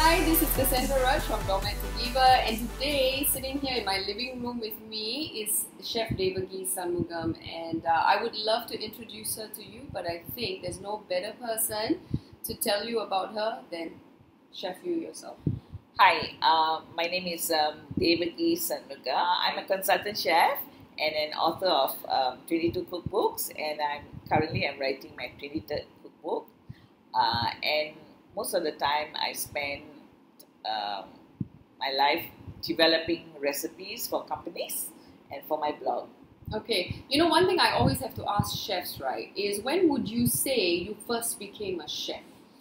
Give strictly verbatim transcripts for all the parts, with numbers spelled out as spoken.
Hi, this is Cassandra Raj from Domat to Diva, and today, sitting here in my living room with me is Chef Devagi Shanmugam, and uh, I would love to introduce her to you, but I think there's no better person to tell you about her than Chef you yourself. Hi, uh, my name is um, Devagi Shanmugam. I'm a consultant chef and an author of um, twenty-two cookbooks, and I'm currently I'm writing my twenty-third cookbook. Uh, and most of the time, I spend um, my life developing recipes for companies and for my blog. Okay, you know, one thing I always have to ask chefs, right, is when would you say you first became a chef?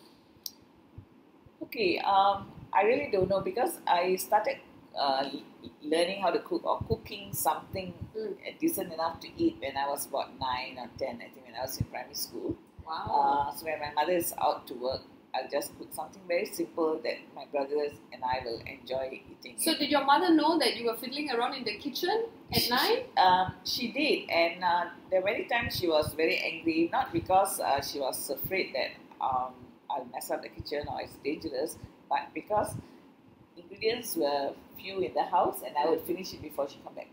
Okay, um, I really don't know because I started uh, learning how to cook or cooking something Mm. decent enough to eat when I was about nine or ten, I think when I was in primary school. Wow. Uh, so when my mother is out to work, I'll just cook something very simple that my brothers and I will enjoy eating. So did your mother know that you were fiddling around in the kitchen at she, nine? Um, she did, and uh, there were many times she was very angry, not because uh, she was afraid that um, I'll mess up the kitchen or it's dangerous, but because ingredients were few in the house and I would finish it before she come back.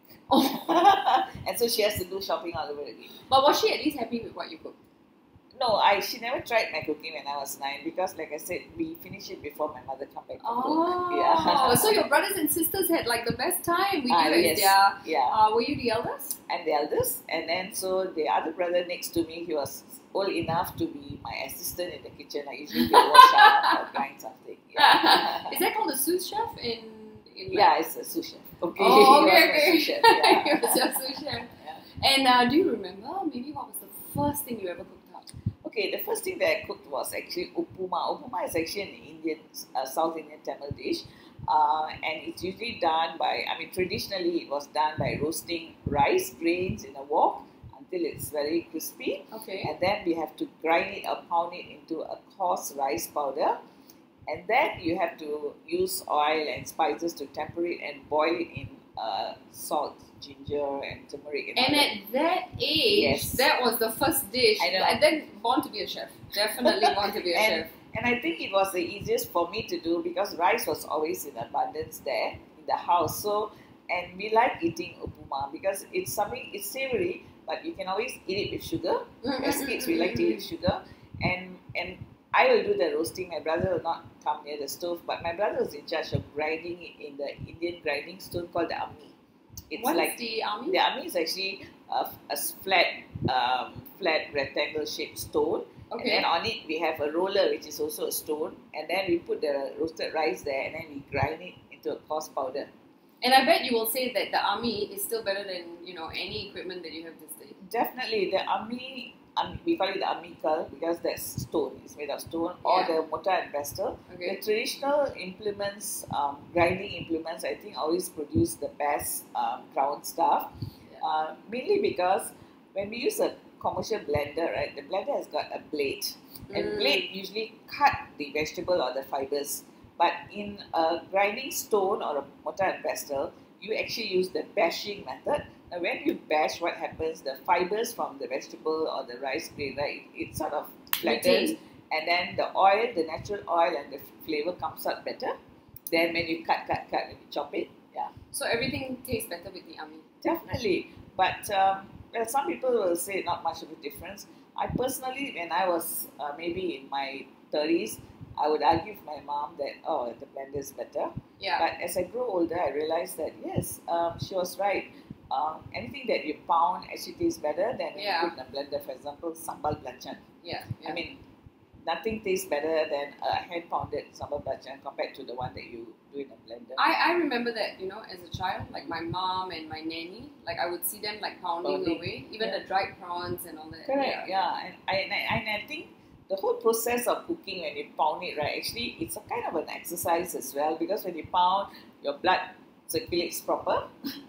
Oh. And so she has to do shopping all over again. But was she at least happy with what you cooked? No, I she never tried my cooking when I was nine because, like I said, we finish it before my mother come back to Oh, cook. Yeah. So your brothers and sisters had like the best time with Ah, you yes. as their. Yeah. Uh, were you the eldest? I'm the eldest, and then so the other brother next to me, he was old enough to be my assistant in the kitchen. I usually do wash up or grind something. Yeah. Is that called a sous chef in? in Yeah, it's a sous chef. Okay. Oh, He okay, was my okay. sous chef, yeah. He was your sous chef. Yeah. And uh, do you remember maybe what was the first thing you ever cooked up? Okay, the first thing that I cooked was actually upuma. Upuma is actually an Indian, uh, South Indian Tamil dish. Uh, and it's usually done by, I mean, traditionally it was done by roasting rice grains in a wok until it's very crispy. Okay. And then we have to grind it or pound it into a coarse rice powder. And then you have to use oil and spices to temper it and boil it in uh, salt, ginger, and turmeric. And, And all at that age, Yes. that was the first dish. I know. And then born to be a chef. Definitely born to be a and, chef. and I think it was the easiest for me to do because rice was always in abundance there in the house. So, and we like eating upuma because it's something, it's savory, but you can always eat it with sugar. As kids, we like to eat with sugar. And, and I will do the roasting. My brother will not come near the stove, but my brother is in charge of grinding it in the Indian grinding stone called the ammi. It's What like is the army? the ammi is actually a, a flat, um, flat rectangle shaped stone. Okay. And then on it we have a roller which is also a stone, and then we put the roasted rice there, and then we grind it into a coarse powder. And I bet you will say that the army is still better than, you know, any equipment that you have this day. Definitely, the ammi, um, we call it the ammikal because that's stone, it's made of stone, or Yeah. the mortar and pestle. Okay. The traditional implements, um, grinding implements, I think always produce the best um, ground stuff. Yeah. Uh, mainly because when we use a commercial blender, right, the blender has got a blade, and Mm. blade usually cut the vegetable or the fibers. But in a grinding stone or a mortar and pestle, you actually use the bashing method. Now, when you bash, what happens? The fibers from the vegetable or the rice grain, right, it, it sort of flattens, Retain. and then the oil, the natural oil, and the flavor comes out better. Then when you cut, cut, cut, when you chop it, yeah. So everything tastes better with the army. Definitely, but um, well, some people will say not much of a difference. I personally, when I was uh, maybe in my thirties, I would argue with my mom that, oh, the blender is better. Yeah. But as I grew older, I realized that, yes, um, she was right. Um, anything that you pound actually tastes better than when Yeah. you put in a blender. For example, sambal belacan. yeah. yeah. I mean, nothing tastes better than a hand-pounded sambal belacan compared to the one that you do in a blender. I, I remember that, you know, as a child, like my mom and my nanny, like I would see them like pounding Pounding. away, even Yeah. the dried prawns and all that. Correct, yeah. And, I, and, I, and I think the whole process of cooking when you pound it, right, actually it's a kind of an exercise as well because when you pound, your blood circulates proper.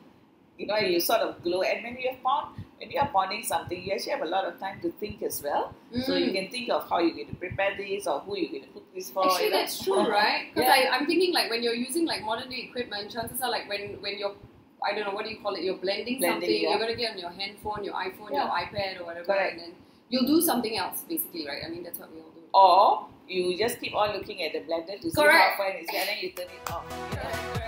You know, you sort of glow. And when you have pound, when you are pounding something, you actually have a lot of time to think as well. So you Mm. can think of how you're going to prepare this or who you're going to cook this for. Actually, you know. that's true, right? Because Yeah. I'm thinking like when you're using like modern day equipment, chances are like when, when you're, I don't know, what do you call it, you're blending, Blending, something, yeah. you're going to get on your handphone, your iPhone, Yeah. your iPad or whatever, Correct. and then you'll do something else basically, right? I mean, that's what we all do. Or you just keep on looking at the blender to see Correct. how fine it's, and then you turn it off. You know?